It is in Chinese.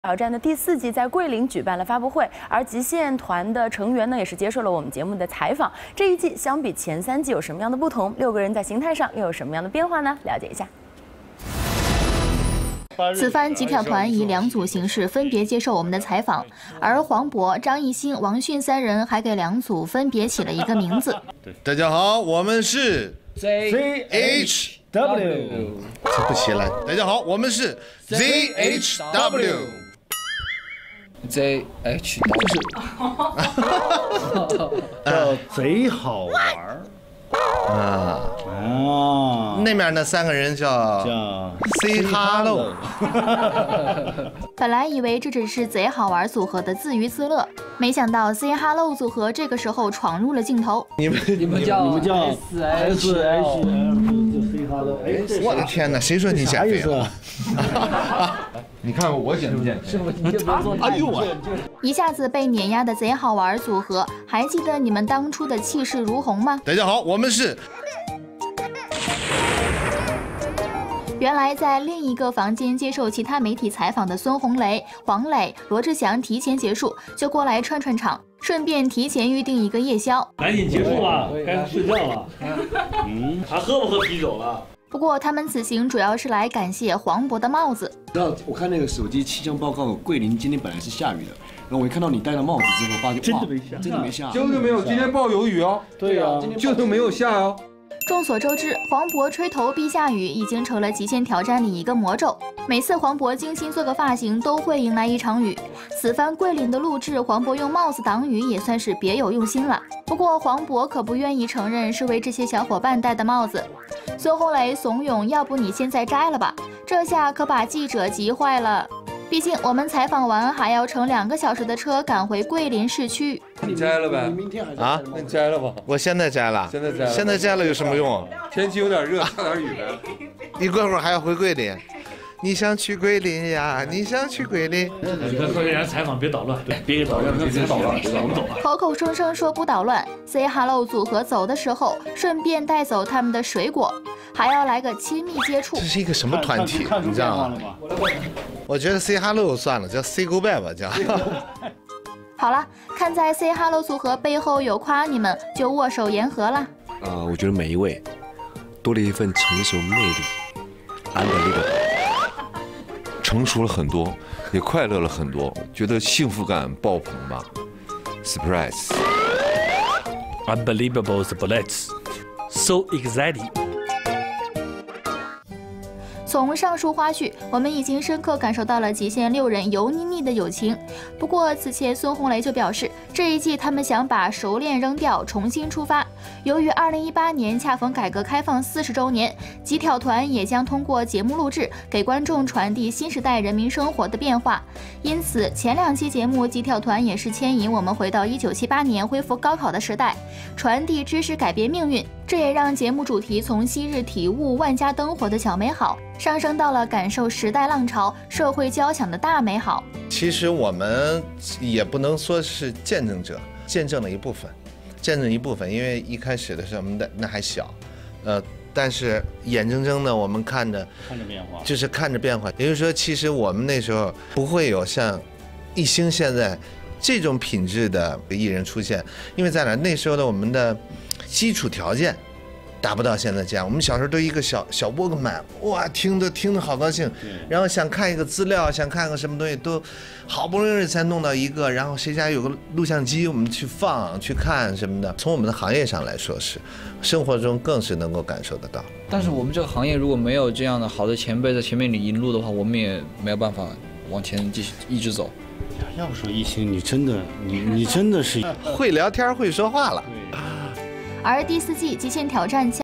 挑战的第4季在桂林举办了发布会，而极限团的成员呢也是接受了我们节目的采访。这一季相比前3季有什么样的不同？6个人在形态上又有什么样的变化呢？了解一下。 此番极挑团以2组形式分别接受我们的采访，而黄渤、张艺兴、王迅3人还给2组分别起了一个名字。 大家好，我们是 ZHW， 这不起来。大家好，我们是 ZHW。 叫贼好玩儿那面那3个人叫 Say Hello。 本来以为这只是贼好玩组合的自娱自乐，没想到 Say Hello 组合这个时候闯入了镜头。 你们叫 SHL， 就 Say Hello。 我的天哪，谁说你减肥了？ 你看我减不减肥？ 哎呦我！ 一下子被碾压的贼好玩组合，还记得你们当初的气势如虹吗？ 大家好，我们是。 原来在另一个房间接受其他媒体采访的孙红雷、黄磊、罗志祥提前结束，就过来串串场，顺便提前预定一个夜宵。 赶紧结束吧，该睡觉了。还喝不喝啤酒了？ 不过他们此行主要是来感谢黄渤的帽子。 然后我看那个手机气象报告，桂林今天本来是下雨的，然后我一看到你戴了帽子之后，发现真的没下， 真的没下， 就是没有，今天报有雨哦。 对呀， 就是没有下哦。 众所周知，黄渤吹头必下雨已经成了极限挑战里一个魔咒。每次黄渤精心做个发型，都会迎来一场雨。此番桂林的录制，黄渤用帽子挡雨也算是别有用心了。不过黄渤可不愿意承认是为这些小伙伴戴的帽子。孙红雷怂恿：“要不你现在摘了吧？”这下可把记者急坏了。毕竟我们采访完还要乘2个小时的车赶回桂林市区。 你摘了呗？ 啊， 那你摘了吧。 我现在摘了。现在摘了有什么用？ 天气有点热，下点雨呗。 你过会儿还要回桂林。你想去桂林呀？你想去桂林？ 你跟客人采访别捣乱，对，别给捣乱，别捣乱，我们走吧。 口口声声说不捣乱 ，Say Hello 组合走的时候顺便带走他们的水果，还要来个亲密接触。 这是一个什么团体？你知道吗？我觉得 Say Hello 算了，叫 Say Goodbye 吧，叫。 好了，看在 Say Hello 组合背后有夸你们，就握手言和了。 我觉得每一位多了一份成熟魅力 ，unbelievable。 成熟了很多，也快乐了很多，觉得幸福感爆棚吧 ！Surprise！Unbelievable bullets，so exciting！ 从上述花絮，我们已经深刻感受到了极限6人油腻腻的友情。不过此前孙红雷就表示，这一季他们想把熟练扔掉，重新出发。由于2018年恰逢改革开放40周年，极挑团也将通过节目录制给观众传递新时代人民生活的变化。因此，前2期节目极挑团也是牵引我们回到1978年恢复高考的时代，传递知识改变命运。这也让节目主题从昔日体悟万家灯火的小美好，上升到了感受时代浪潮、社会交响的大美好。 其实我们也不能说是见证者，见证了一部分，因为一开始的时候我们那还小，但是眼睁睁的我们看着变化， 就是看着变化。也就是说，其实我们那时候不会有像艺兴现在这种品质的艺人出现，因为在哪？那时候的我们的基础条件达不到现在这样。我们小时候都一个小沃克曼，哇，听得好高兴，然后想看一个资料，想看个什么东西，都好不容易才弄到一个，然后谁家有个录像机，我们去放去看什么的。从我们的行业上来说是，生活中更是能够感受得到。 但是我们这个行业如果没有这样的好的前辈在前面引路的话，我们也没有办法往前继续一直走。 要不说艺兴，你真的是会聊天会说话了。 而第4季极限挑战